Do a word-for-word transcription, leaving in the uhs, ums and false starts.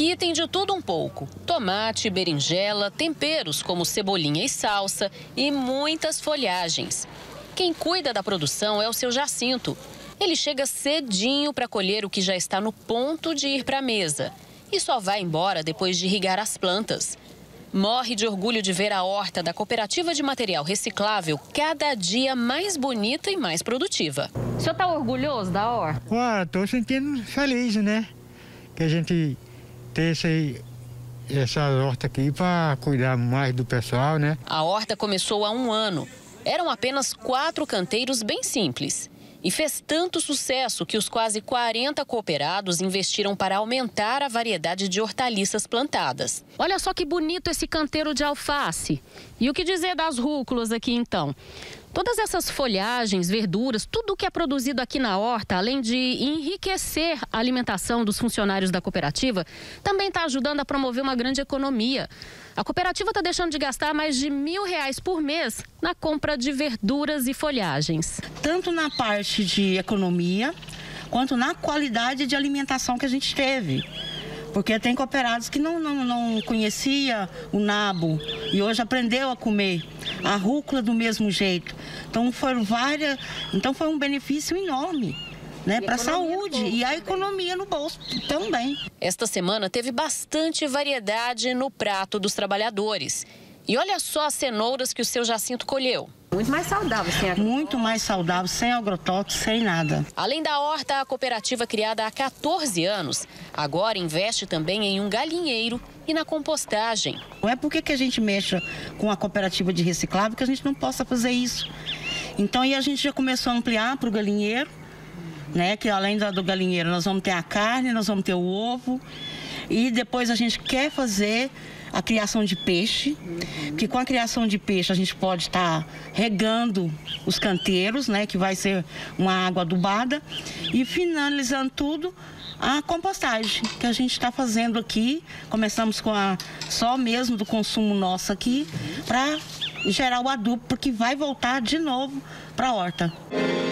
Aqui tem de tudo um pouco: tomate, berinjela, temperos como cebolinha e salsa e muitas folhagens. Quem cuida da produção é o seu Jacinto. Ele chega cedinho para colher o que já está no ponto de ir para a mesa e só vai embora depois de irrigar as plantas. Morre de orgulho de ver a horta da Cooperativa de Material Reciclável cada dia mais bonita e mais produtiva. O senhor está orgulhoso da horta? Estou sentindo feliz, né? Que a gente tem esse, essa horta aqui para cuidar mais do pessoal, né? A horta começou há um ano. Eram apenas quatro canteiros bem simples. E fez tanto sucesso que os quase quarenta cooperados investiram para aumentar a variedade de hortaliças plantadas. Olha só que bonito esse canteiro de alface. E o que dizer das rúculas aqui então? Todas essas folhagens, verduras, tudo o que é produzido aqui na horta, além de enriquecer a alimentação dos funcionários da cooperativa, também está ajudando a promover uma grande economia. A cooperativa está deixando de gastar mais de mil reais por mês na compra de verduras e folhagens. Tanto na parte de economia, quanto na qualidade de alimentação que a gente teve. Porque tem cooperados que não, não, não conhecia o nabo e hoje aprendeu a comer a rúcula do mesmo jeito. Então foram várias, então foi um benefício enorme, né, para a saúde e a economia no bolso também. Esta semana teve bastante variedade no prato dos trabalhadores. E olha só as cenouras que o seu Jacinto colheu. Muito mais saudável, sem agrotóxico. Muito mais saudável, sem agrotóxico, sem nada. Além da horta, a cooperativa criada há quatorze anos, agora investe também em um galinheiro e na compostagem. Não é porque que a gente mexa com a cooperativa de reciclável que a gente não possa fazer isso. Então, aí a gente já começou a ampliar para o galinheiro, né? Que além do galinheiro nós vamos ter a carne, nós vamos ter o ovo. E depois a gente quer fazer a criação de peixe, que com a criação de peixe a gente pode estar regando os canteiros, né, que vai ser uma água adubada, e finalizando tudo a compostagem que a gente está fazendo aqui. Começamos com a só mesmo do consumo nosso aqui para gerar o adubo, porque vai voltar de novo para a horta.